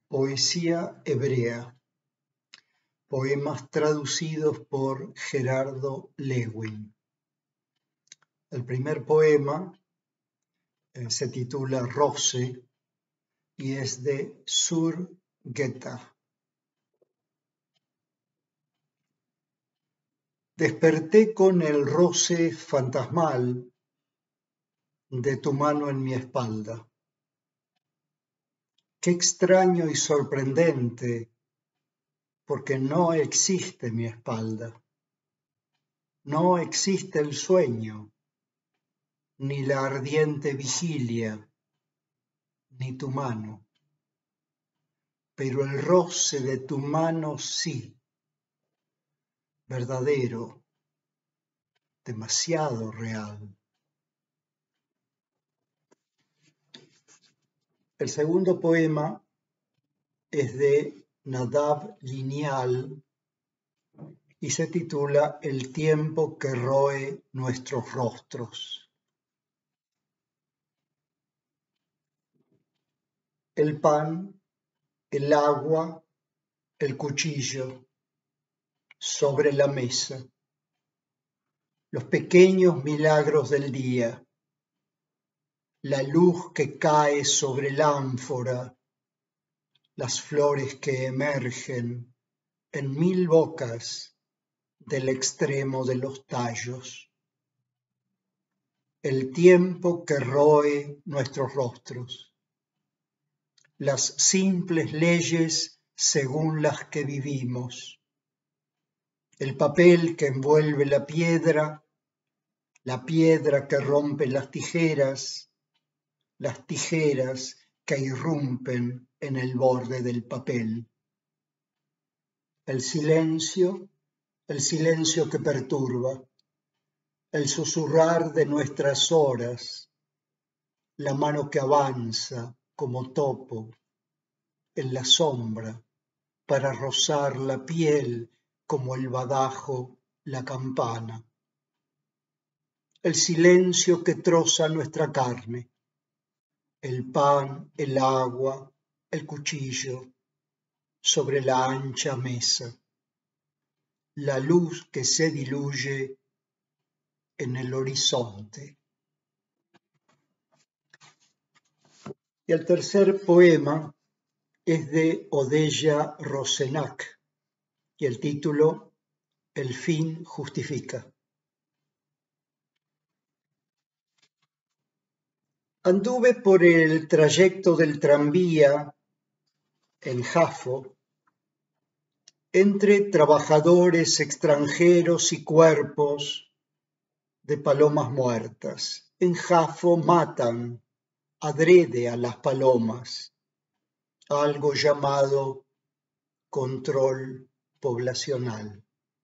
Poesía hebrea. Poemas traducidos por Gerardo Lewin. El primer poema se titula Roce y es de Sur Geta. Desperté con el roce fantasmal de tu mano en mi espalda. Qué extraño y sorprendente, porque no existe mi espalda. No existe el sueño, ni la ardiente vigilia, ni tu mano. Pero el roce de tu mano sí, verdadero, demasiado real. El segundo poema es de Nadav Lineal y se titula El tiempo que roe nuestros rostros. El pan, el agua, el cuchillo sobre la mesa. Los pequeños milagros del día. La luz que cae sobre la ánfora. Las flores que emergen en mil bocas del extremo de los tallos. El tiempo que roe nuestros rostros. Las simples leyes según las que vivimos. El papel que envuelve la piedra que rompe las tijeras que irrumpen en el borde del papel. El silencio que perturba, el susurrar de nuestras horas, la mano que avanza como topo en la sombra para rozar la piel como el badajo la campana. El silencio que troza nuestra carne, el pan, el agua, el cuchillo sobre la ancha mesa. La luz que se diluye en el horizonte. Y el tercer poema es de Odeya Rozenak y el título El fin justifica. Anduve por el trayecto del tranvía en Jafo entre trabajadores extranjeros y cuerpos de palomas muertas. En Jafo matan adrede a las palomas, algo llamado control poblacional.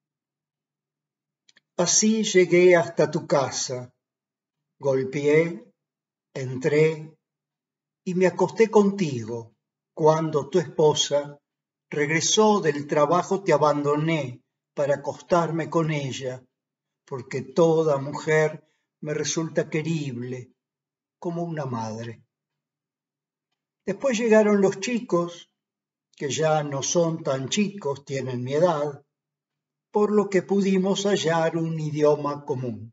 Así llegué hasta tu casa, golpeé, entré y me acosté contigo. Cuando tu esposa regresó del trabajo te abandoné para acostarme con ella, porque toda mujer me resulta querible como una madre. Después llegaron los chicos, que ya no son tan chicos, tienen mi edad, por lo que pudimos hallar un idioma común.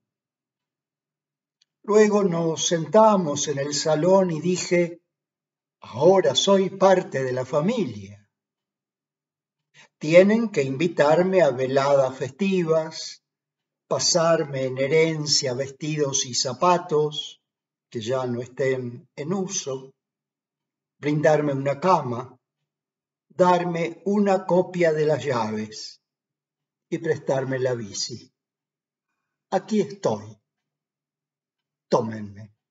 Luego nos sentamos en el salón y dije, ahora soy parte de la familia. Tienen que invitarme a veladas festivas, pasarme en herencia vestidos y zapatos que ya no estén en uso, brindarme una cama, darme una copia de las llaves y prestarme la bici. Aquí estoy. Tómenme.